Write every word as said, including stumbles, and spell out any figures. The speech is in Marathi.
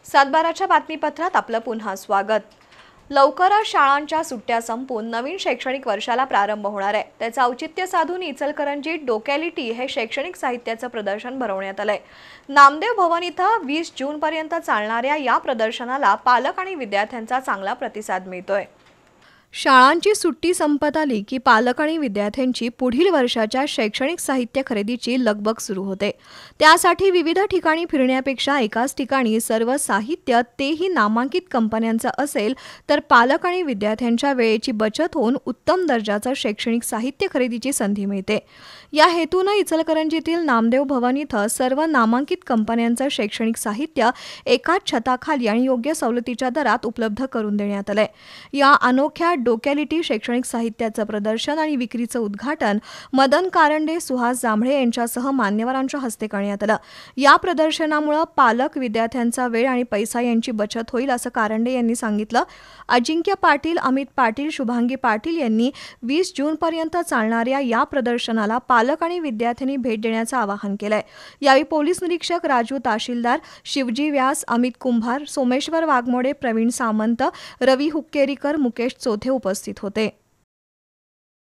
सातबाराच्या बातमीपत्रात आपलं पुन्हा स्वागत। लवकरच शाळांच्या सुट्ट्या संपून नवीन शैक्षणिक वर्षाला प्रारंभ होणार आहे। त्याचं औचित्य साधून इचलकरंजीत डोकॅलिटी हे शैक्षणिक साहित्याचं प्रदर्शन भरवण्यात आलंय। नामदेव भवन इथं वीस जून पर्यंत चालणाऱ्या या प्रदर्शनाला पालक आणि विद्यार्थ्यांचा चांगला प्रतिसाद मिळतोय। शाळांची सुट्टी संपत आली की पालक आणि विद्यार्थ्यांची पुढील वर्षाच्या शैक्षणिक साहित्य खरेदीची लगबग सुरू होते। त्यासाठी विविध ठिकाणी फिरण्यापेक्षा एकाच ठिकाणी सर्व साहित्य, तेही नामांकित कंपन्यांचं असेल तर पालक आणि विद्यार्थ्यांच्या वेळेची बचत होऊन उत्तम दर्जाचं शैक्षणिक साहित्य खरेदीची संधी मिळते। या हेतून इचलकरंजीतील नामदेव भवन इथं सर्व नामांकित कंपन्यांचं शैक्षणिक साहित्य एकाच छताखाली आणि योग्य सवलतीच्या दरात उपलब्ध करून देण्यात आलंय। या अनोख्या डोकॅलिटी शैक्षणिक साहित्याचं प्रदर्शन आणि विक्रीचं उद्घाटन मदन कारंडे, सुहास जांभळे यांच्यासह मान्यवरांच्या हस्ते करण्यात आलं। या प्रदर्शनामुळे पालक, विद्यार्थ्यांचा वेळ आणि पैसा यांची बचत होईल असं कारंडे यांनी सांगितलं। अजिंक्य पाटील, अमित पाटील, शुभांगी पाटील यांनी वीस जून पर्यंत चालणाऱ्या या प्रदर्शनाला पालक आणि विद्यार्थ्यांनी भेट देण्याचं आवाहन केलंय। यावेळी पोलीस निरीक्षक राजू तहसीलदार, शिवजी व्यास, अमित कुंभार, सोमेश्वर वाघमोडे, प्रवीण सामंत, रवी हुक्केरीकर, मुकेश चौथे उपस्थित होते।